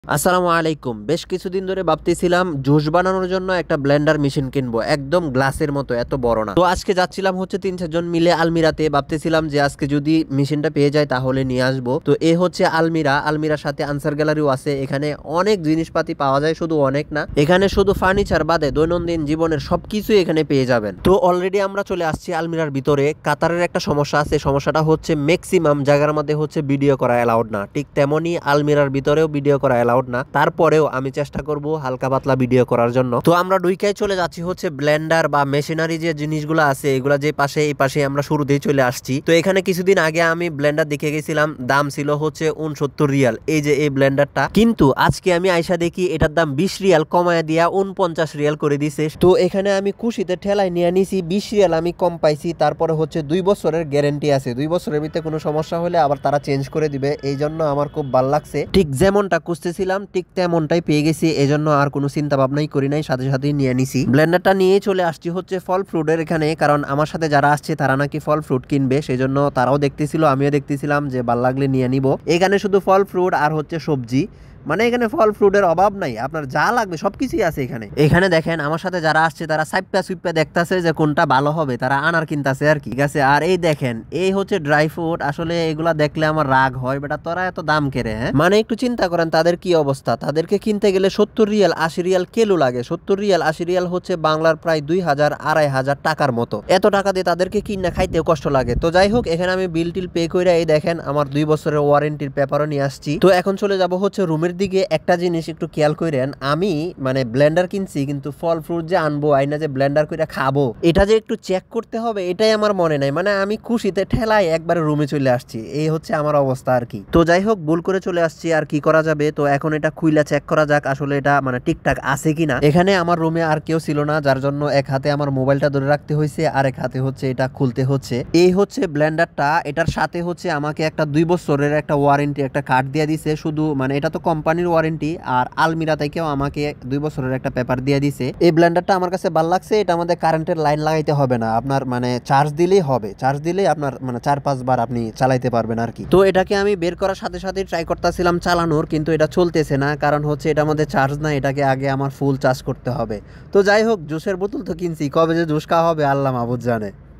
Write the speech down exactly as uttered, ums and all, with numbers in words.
আসসালামু আলাইকুম। বেশ কিছুদিন ধরে ভাবতেছিলাম জুস বানানোর জন্য একটা ব্লেন্ডার মেশিন কিনবো, একদম গ্লাসের মতো, এত বড় না। তো আজকে যাচ্ছিলাম হচ্ছে তিন চারজন মিলে আলমিরাতে, ভাবতেছিলাম যে আজকে যদি মেশিনটা পেয়ে যায় তাহলে নিয়ে আসবো। তো এ হচ্ছে আলমিরা, আলমিরার সাথে আনসার গ্যালারিও আছে। এখানে অনেক জিনিসপাতি পাওয়া যায়, শুধু অনেক না, এখানে শুধু ফার্নিচার বাদে দৈনন্দিন জীবনের সবকিছু এখানে পেয়ে যাবেন। তো অলরেডি আমরা চলে আসছি আলমিরার ভিতরে। কাতারের একটা সমস্যা আছে, সমস্যাটা হচ্ছে ম্যাক্সিমাম জায়গার মধ্যে হচ্ছে ভিডিও করা অ্যালাউড না, ঠিক তেমনি আলমিরার ভিতরেও ভিডিও করা অ্যালাউড না। তারপরেও আমি চেষ্টা করব হালকা পাতলা ভিডিও করার জন্য। তো আমরা দুইকাই চলে যাচ্ছি হচ্ছে ব্লেন্ডার বা মেশিনারি যে জিনিসগুলো আছে এগুলা যে পাশে, এই পাশে আমরা শুরুতেই চলে আসছি। তো এখানে কিছুদিন আগে আমি ব্লেন্ডার দেখে গেছিলাম, দাম ছিল হচ্ছে উনসত্তর রিয়াল, এই যে এই ব্লেন্ডারটা। কিন্তু আজকে আমি আইসা দেখি এটার দাম বিশ রিয়াল কমায় দিয়া উনপঞ্চাশ রিয়াল করে দিছে। তো এখানে আমি খুশিতে ঠেলায় নিয়ে নিছি, বিশ রিয়াল আমি কম পাইছি। তারপরে হচ্ছে দুই বছরের গ্যারেন্টি আছে, দুই বছরের ভিতরে কোনো সমস্যা হলে আবার তারা চেঞ্জ করে দিবে। এই জন্য আমার খুব ভালো লাগছে, ঠিক যেমনটা খুঁজতেছিলাম ঠিক তেমনটাই পেয়ে গেছি। এজন্য আর কোনো চিন্তা ভাবনাই করি নাই, সাথে সাথে নিয়ে নিছি। ব্লেন্ডারটা নিয়ে চলে আসছি হচ্ছে ফল ফ্রুটের এখানে, কারণ আমার সাথে যারা আসছে তারা নাকি ফল ফ্রুট কিনবে, সেই জন্য তারাও দেখতেছিল, আমিও দেখতেছিলাম যে ভাল লাগলে নিয়ে নিব। এখানে শুধু ফল ফ্রুট আর হচ্ছে সবজি, মানে এখানে ফল ফ্রুটের অভাব নাই, আপনার যা লাগবে সবকিছুই আছে এখানে। এখানে দেখেন আমার সাথে যারা আসছে তারা সাইপ্পা সুইপ্পা দেখতেছে যে কোনটা ভালো হবে, তারা আনার কিনতেছে আর কি, ঠিক আছে। আর এই দেখেন এই হচ্ছে ড্রাই ফ্রুট, আসলে এগুলা দেখলে আমার রাগ হয়, বেটা তোরা এত দাম কেড়ে, হ্যাঁ মানে একটু চিন্তা করেন তাদের কি অবস্থা। তাদেরকে কিনতে গেলে সত্তর রিয়াল আশি রিয়াল কিলো লাগে, সত্তর রিয়াল আশি রিয়াল হচ্ছে বাংলার প্রায় দুই হাজার আড়াই হাজার টাকার মতো। এত টাকা দিয়ে তাদেরকে কিনা খাইতেও কষ্ট লাগে। তো যাই হোক, এখানে আমি বিল টিল পে করে এই দেখেন আমার দুই বছরের ওয়ারেন্টির পেপারও নিয়ে আসছি। তো এখন চলে যাব হচ্ছে রুমের দিকে। একটা জিনিস একটু খেয়াল করেন, আমি মানে ব্লেন্ডার কিনছি কিন্তু ফল ফ্রুট যে আনবো আইনা যে ব্লেন্ডার করে খাবো এটা যে একটু চেক করতে হবে এটাই আমার মনে নাই। মানে আমি খুশিতে ঠেলায় একবারে রুমে চলে আসছি, এই হচ্ছে আমার অবস্থা আর কি। তো যাই হোক, ভুল করে চলে আসছি, আর কি করা যাবে। তো এখন এটা খুইলা চেক করা যাক আসলে এটা মানে ঠিকঠাক আছে কিনা। এখানে আমার রুমে আর কেউ ছিল না, যার জন্য এক হাতে আমার মোবাইলটা ধরে রাখতে হয়েছে আর এক হাতে হচ্ছে এটা খুলতে হচ্ছে। এই হচ্ছে ব্লেন্ডারটা, এটার সাথে হচ্ছে আমাকে একটা দুই বছরের একটা ওয়ারেন্টি একটা কার্ড দিয়ে দিছে। শুধু মানে এটা তো কোম্পানির ওয়ারেন্টি, আর আলমিরা থেকেও আমাকে দুই বছরের একটা পেপার দিয়ে দিছে। এই ব্লেন্ডারটা আমার কাছে ভালো লাগছে, এটা আমাদের কারেন্টের লাইন লাগাইতে হবে না, আপনার মানে চার্জ দিলেই হবে, চার্জ দিলেই আপনার মানে চার পাঁচবার আপনি চালাইতে পারবেন আর কি। তো এটাকে আমি বের করার সাথে সাথে ট্রাই করতেছিলাম চালানোর, কিন্তু এটা চলতেছে না, কারণ হচ্ছে এটা আমাদের চার্জ না, এটাকে আগে আমার ফুল চার্জ করতে হবে। তো যাই হোক, জুসের বোতল তো কিনছি, কবে যে জুস খাওয়া হবে আল্লাহ মাহবুদ জানে।